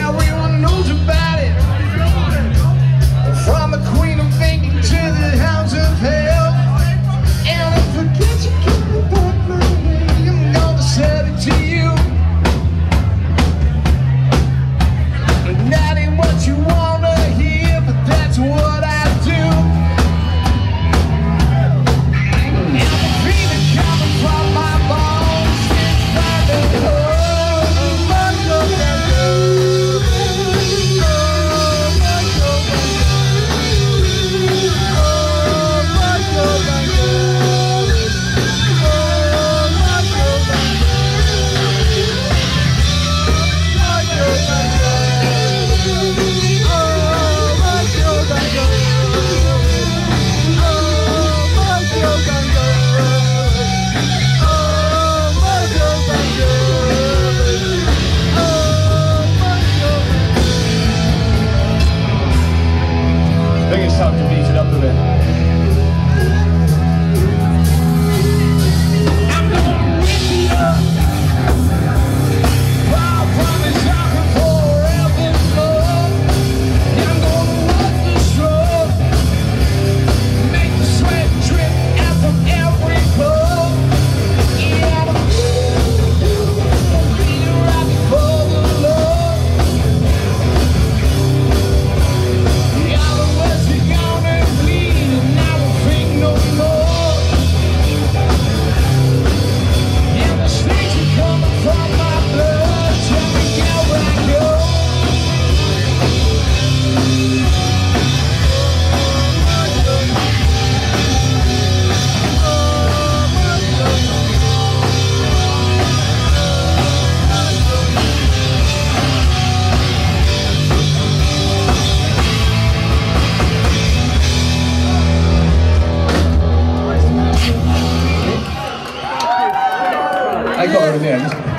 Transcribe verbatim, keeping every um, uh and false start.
Everyone knows about it, from the Queen of England to the Hounds of Hell. And if I get you coming back my way, I'm gonna sell it to you. That ain't what you wanna hear, but that's what I do. And the feeling coming from my bones is finding home. I think it's time to beat it up a bit. I'm gonna rip it up. Far from the shopping forevermore. I'm gonna work the stroke, make the sweat drip out from every pore. Yeah, I'm gonna beat it right before the Lord. Yeah, the words are gonna bleed, and I won't think no more. And the snakes are coming from my blood, jumping out where I go. I got her in the end.